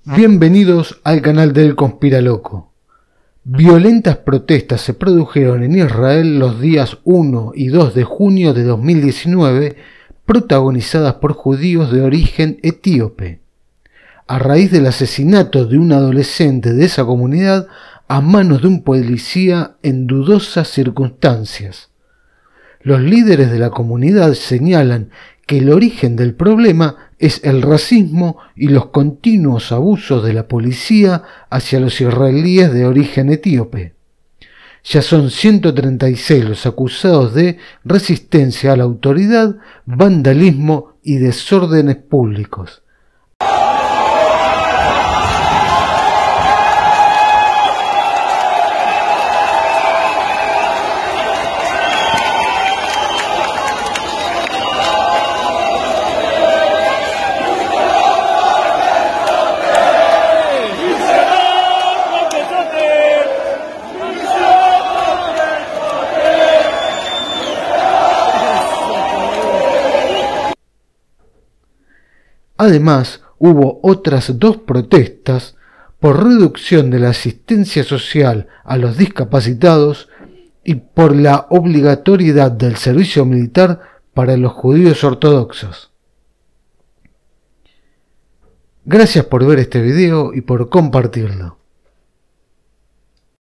Bienvenidos al canal del Conspiraloco. Violentas protestas se produjeron en Israel los días 1 y 2 de junio de 2019, protagonizadas por judíos de origen etíope, a raíz del asesinato de un adolescente de esa comunidad a manos de un policía en dudosas circunstancias. Los líderes de la comunidad señalan que el origen del problema es el racismo y los continuos abusos de la policía hacia los israelíes de origen etíope. Ya son 136 los acusados de resistencia a la autoridad, vandalismo y desórdenes públicos. Además, hubo otras dos protestas por reducción de la asistencia social a los discapacitados y por la obligatoriedad del servicio militar para los judíos ortodoxos. Gracias por ver este video y por compartirlo.